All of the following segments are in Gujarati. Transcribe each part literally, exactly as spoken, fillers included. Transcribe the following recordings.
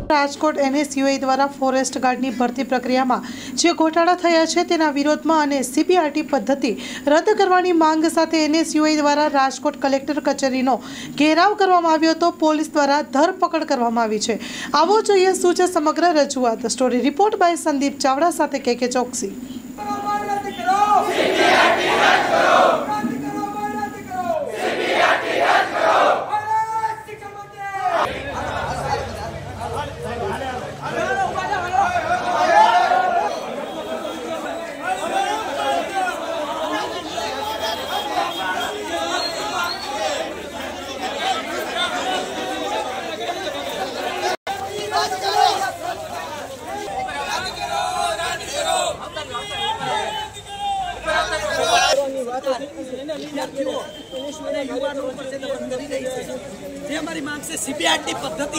રાજકોટ એનએસયુઆઈ દ્વારા ફોરેસ્ટ ગાર્ડની ભરતી પ્રક્રિયામાં જે ઘોટાળા થયા છે તેના વિરોધમાં અને સીબીઆરટી પદ્ધતિ રદ કરવાની માંગ સાથે એનએસયુઆઈ દ્વારા રાજકોટ કલેક્ટર કચેરીનો ઘેરાવ કરવામાં આવ્યો હતો. પોલીસ દ્વારા ધરપકડ કરવામાં આવી છે. આવો જોઈએ શું છે સમગ્ર રજૂઆત. Story report by Sandeep Chavda સાથે કે કે ચોકસી. हमारी मांग से सीबीआरटी पद्धति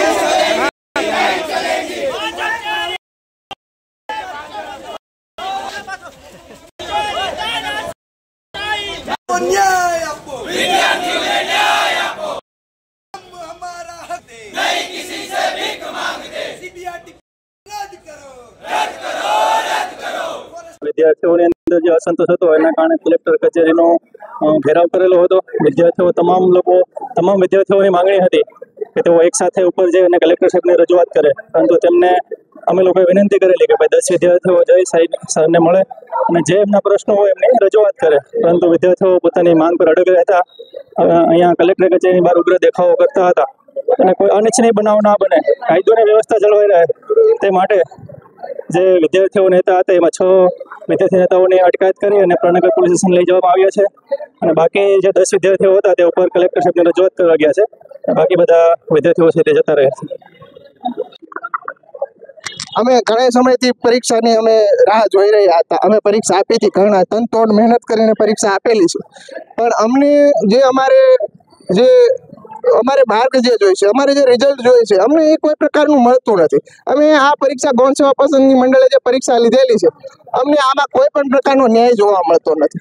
न्याय आपको न्याय आपको हमारा हक नहीं किसी से भीख मांगते सीबीआरटी रद्द करो रद्द करो रद्द करो. विद्यार्थियों અંદર જે અસંતોષ હતો એના કારણે કલેક્ટર કચેરીનો ઘેરાવ કરેલો હતો. વિદ્યાર્થીઓ તમામ લોકો તમામ વિદ્યાર્થીઓની માંગણી હતી કે તેઓ એક સાથે ઉપર જઈ અને કલેક્ટર સાહેબને રજૂઆત કરે, પરંતુ તેમને અમે લોકોએ વિનંતી કરેલી કે ભાઈ દસ વિદ્યાર્થીઓ જઈ સાહેબ સરને મળે અને જે એમના પ્રશ્નો હોય એમની રજૂઆત કરે, પરંતુ વિદ્યાર્થીઓ પોતાની માંગ પર અડગ રહેતા અહીંયા કલેક્ટર કચેરીની બહાર ઉગ્ર દેખાવો કરતા હતા અને કોઈ અનિચ્છનીય બનાવ ના બને, કાયદોની વ્યવસ્થા જળવાઈ રહે તે માટે જે વિદ્યાર્થીઓ નેતા હતા એમાં છ વિદ્યાર્થી નેતાઓની અટકાયત કરી અને પ્રણગર પોલીસ સ્ટેશન લઈ જવામાં આવ્યા છે અને બાકી જે દસ વિદ્યાર્થીઓ હતા તે ઉપર કલેક્ટર સાહેબને રજૂઆત કરવા ગયા છે. બાકી બધા વિદ્યાર્થીઓ છે તે જતા રહ્યા છે. અમે ઘણા સમયથી પરીક્ષાની અમે રાહ જોઈ રહ્યા હતા. અમે પરીક્ષા આપી હતી, ઘણા તનતોડ મહેનત કરીને પરીક્ષા આપેલી છે, પણ અમને જે અમારે જે અમારે માર્ક જે જોઈએ છે, અમારે જે રિઝલ્ટ જોઈએ છે, અમને એ કોઈ પ્રકારનું મળતું નથી. અમે આ પરીક્ષા ગૌણ સેવા પસંદગી મંડળે જે પરીક્ષા લીધેલી છે, અમને આમાં કોઈ પણ પ્રકારનો ન્યાય જોવા મળતો નથી.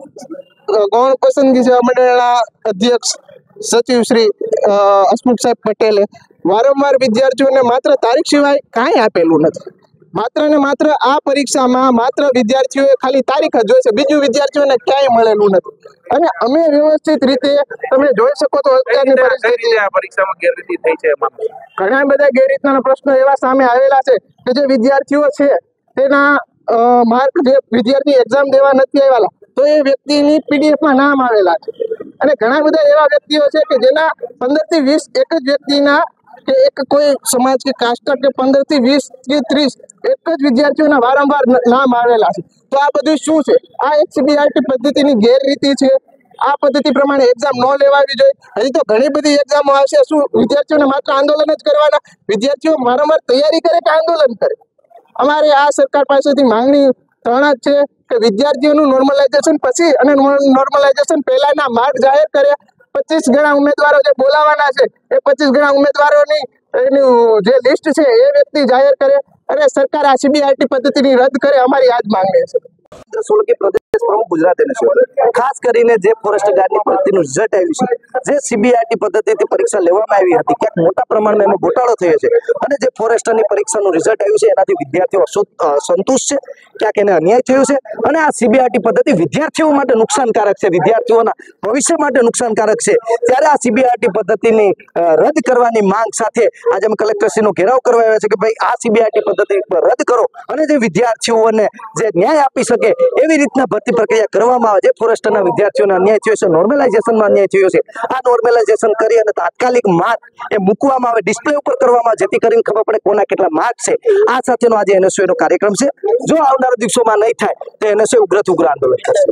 ગૌણ પસંદગી સેવા મંડળના અધ્યક્ષ સચિવ શ્રી હસમુખ સાહેબ પટેલે વારંવાર વિદ્યાર્થીઓને માત્ર તારીખ સિવાય કાંઈ આપેલું નથી. માત્ર ને માત્ર આ પરીક્ષામાં માત્ર વિદ્યાર્થીઓએ ખાલી તારીખ જ જોઈશે, બીજું વિદ્યાર્થીઓને ક્યાંય મળેલું નથી. અને અમે વ્યવસ્થિત રીતે તમે જોઈ શકો તો અત્યારની પરિસ્થિતિ આ પરીક્ષામાં ગેરરીતિ થઈ છે. ઘણા બધા ગેરરીતિના પ્રશ્નો એવા સામે આવેલા છે કે જે વિદ્યાર્થીઓ છે તેના માર્ક જે વિદ્યાર્થી એક્ઝામ દેવા નથી આવેલા તો એ વ્યક્તિની પીડીએફમાં નામ આવેલા છે. અને ઘણા બધા એવા વ્યક્તિઓ છે કે જેના પંદર થી વીસ એક જ વ્યક્તિના કે એક કોઈ સમાજ કે કાસ્ટ કે પંદર થી વીસ કે ત્રીસ એક જ વિદ્યાર્થીઓના વારંવાર નામ આવેલા છે. તો આ બધું શું છે? આ એક સીબીઆરટી પદ્ધતિની ગેરરીતિ છે. આ પદ્ધતિ પ્રમાણે એક્ઝામ ન લેવાવી જોઈએ. હજી તો ઘણી બધી એક્ઝામો આવશે. શું વિદ્યાર્થીઓને માત્ર આંદોલન જ કરવાના? વિદ્યાર્થીઓ વારંવાર તૈયારી કરે કે આંદોલન કરે? અમારે આ સરકાર પાસેથી માંગણી ત્રણ જ છે કે વિદ્યાર્થીઓનું નોર્મલાઇઝેશન પછી અને નોર્મલાઇઝેશન પહેલાના માર્ક જાહેર કર્યા. પચીસ ગણા ઉમેદવારો જે બોલાવાના છે એ પચીસ ગણા ઉમેદવારોની એનું જે લિસ્ટ છે એ વ્યક્તિ જાહેર કરે અને સરકાર આ સીબીઆરટી પદ્ધતિની રદ કરે. અમારી આ જ માંગણી છે. સોલંકી પ્રદેશ પ્રમુખ ગુજરાત એનએસયુઆઈ ખાસ કરીને જે ફોરેસ્ટ ગાર્ડની ભરતીનું રિઝલ્ટ આવ્યું છે, જે સીબીઆરટી પદ્ધતિથી પરીક્ષા લેવામાં આવી હતી, ક્યાંક મોટા પ્રમાણમાં એમાં ઘોટાળો થયો છે અને જે ફોરેસ્ટરની પરીક્ષાનું રિઝલ્ટ આવ્યું છે એનાથી વિદ્યાર્થીઓ સંતુષ્ટ છે, ક્યાંક એને અન્યાય થયો છે અને આ સીબીઆરટી પદ્ધતિ વિદ્યાર્થીઓ માટે નુકસાનકારક છે, વિદ્યાર્થીઓના ભવિષ્ય માટે નુકસાનકારક છે. ત્યારે આ સીબીઆરટી પદ્ધતિની રદ કરવાની માંગ સાથે આજે અમે કલેક્ટરશ્રીનો ઘેરાવ કરવા આવ્યા છે કે ભાઈ આ સીબીઆરટી પદ્ધતિ રદ કરો અને જે વિદ્યાર્થીઓને જે ન્યાય આપી શકે એવી રીતના ભરતી પ્રક્રિયા કરવામાં આવે. જે ફોરેસ્ટના વિદ્યાર્થીઓને અન્યાય થયો છે, નોર્મલાઇઝેશનમાં અન્યાય થયો છે, આ નોર્મલાઇઝેશન કરી અને તાત્કાલિક માર્ક એ મૂકવામાં આવે, ડિસ્પ્લે ઉપર કરવામાં આવે, જેથી કરીને ખબર પડે કોના કેટલા માર્ક છે. આ સાથેનો આજે એનએસયુઆઈનો કાર્યક્રમ છે. જો આવનારા દિવસોમાં નહીં થાય તો એનએસયુઆઈ ઉગ્રથી ઉગ્ર આંદોલન કરશે.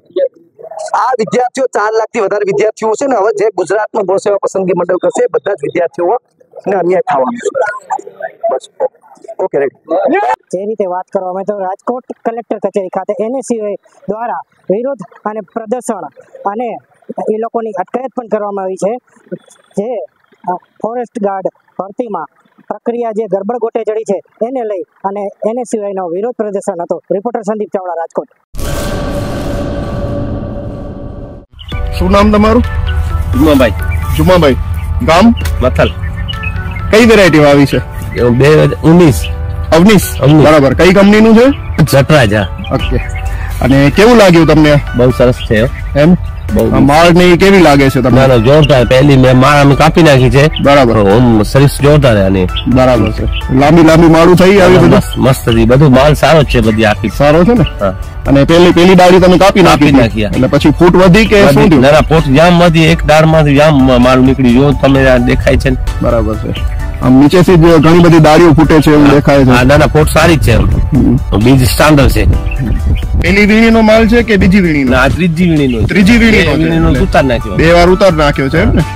આ વિદ્યાર્થીઓ ચાર લાખ થી વધારે વિદ્યાર્થીઓ છે ને હવે જે ગુજરાતમાં ગૌણ સેવા પસંદગી મંડળ કરશે એ બધા જ વિદ્યાર્થીઓને અન્યાય થવાનો છે. બસ ઓકે રેડી. જે રીતે વાત કરવામાં તો રાજકોટ કલેક્ટર કચેરી ખાતે એનએસયુઆઈ દ્વારા વિરોધ અને પ્રદર્શન અને એ લોકોની અટકાયત પણ કરવામાં આવી છે. જે ફોરેસ્ટ ગાર્ડ ભરતીમાં પ્રક્રિયા જે ગરબડ ગોટે ચડી છે એને લઈ અને એનએસયુઆઈનો વિરોધ પ્રદર્શન હતો. રિપોર્ટર સંદીપ ચાવડા, રાજકોટ. શું નામ તમારું? જુમાભાઈ. જુમાભાઈ, ગામ મથલ. કઈ વેરાયટી આવી છે? બે હજાર ઉન્નીસ અવનીશ અવનીશ. બરાબર. કઈ કંપનીનું છે? જટરાજા. ઓકે. અને કેવું લાગ્યું તમને? બહુ સરસ છે હો. એમ બહુ માળ ની કેવી લાગે છે ના તમને? ના જોરદાર. પહેલી મેં માળ અમે કાપી નાખી છે. બરાબર. ઓમ સર્વિસ જોરદાર છે આની. બરાબર છે. લાંબી લાંબી માળું થઈ આવી બધું? મસ્ત મસ્ત હતી. બધું માલ સારો જ છે બધી આખી. સારો છે ને? હા. અને પેલી પેલી ડાળી તમે કાપી નાખી કાપી હતી. નાખી. એટલે પછી ફૂટ વધી કે શું થયું? ના ના પોટ જામ માંથી એક દાળ માંથી જામ માલ નીકળી જો તમે આ દેખાય છે ને. બરાબર છે. આમ નીચેથી જ ઘણી બધી ડાળીઓ ફૂટે છે એવું દેખાય હા છે. ના ના પોટ સારી જ છે. બીજ સ્ટાન્ડર્ડ છે. પેલી વીણીનો માલ છે કે બીજી વીણીનો? ના આ ત્રીજી વીણીનો. ત્રીજી વીણીનો છે. વીણીનો એટલે ઉતાર નાખ્યો. બે વાર ઉતાર નાખ્યો છે એમ ને?